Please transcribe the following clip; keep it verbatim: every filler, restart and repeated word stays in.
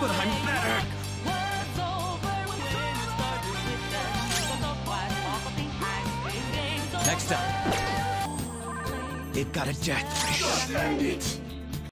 but I'm better. Next up, they've got a deathwish.